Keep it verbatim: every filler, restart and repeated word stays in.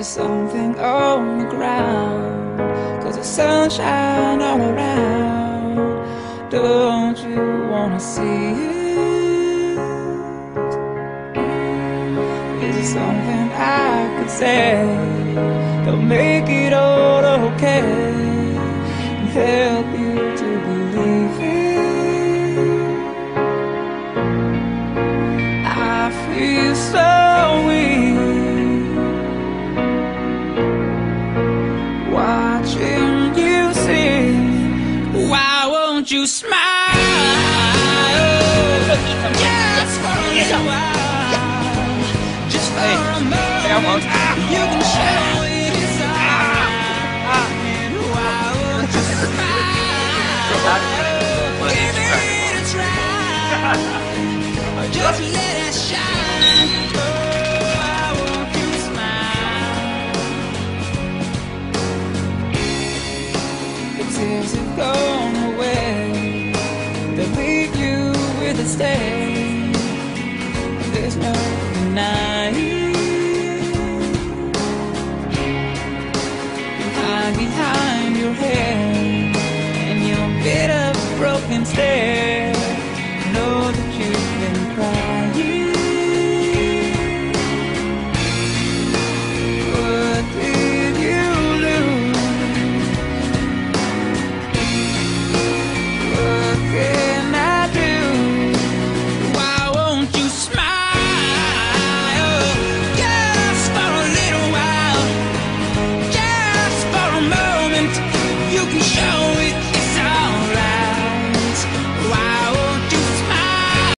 there something on the ground? Cause the sunshine all around. Don't you wanna see it? Is there something I could say that'll make it all okay and help you to believe it? I feel so weak watching you sing. Why won't you smile? Just for a while, just for a moment, you can share.